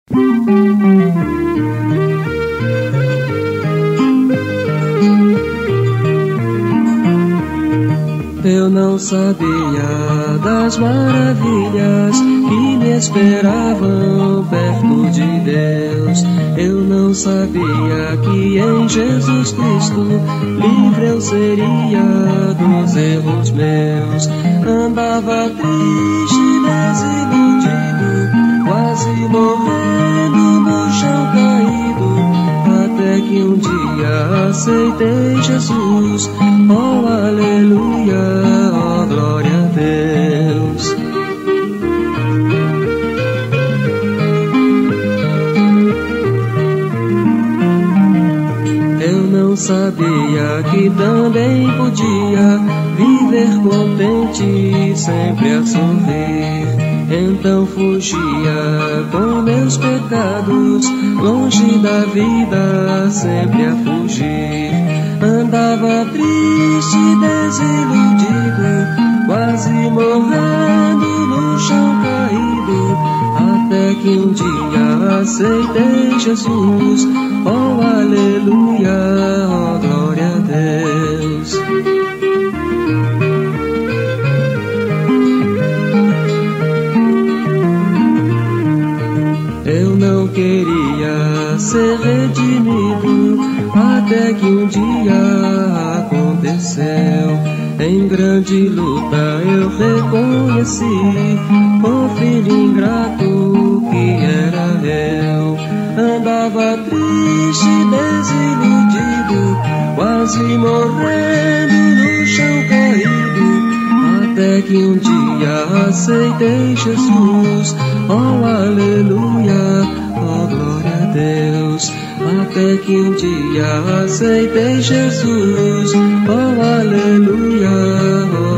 Eu não sabia das maravilhas que me esperavam perto de Deus. Eu não sabia que em Jesus Cristo livre eu seria dos erros meus. Andava triste, desiludido, quase morrendo no chão caído, até que um dia aceitei Jesus. Oh, aleluia, oh, glória a Deus. Eu não sabia que também podia viver contente, sempre a sorrir. Então fugia com meus pecados, longe da vida, sempre a fugir. Andava triste, desiludido, quase morrendo no chão caído, até que um dia aceitei Jesus. Oh, aleluia, oh, glória a Deus. Eu não queria ser redimido, até que um dia aconteceu. Em grande luta eu reconheci o filho ingrato que era eu. Andava triste, desiludido, quase morrendo no chão caído, até que um dia aceitei Jesus. Oh, aleluia, oh, glória a Deus. Até que um dia aceitei Jesus. Oh, aleluia, oh,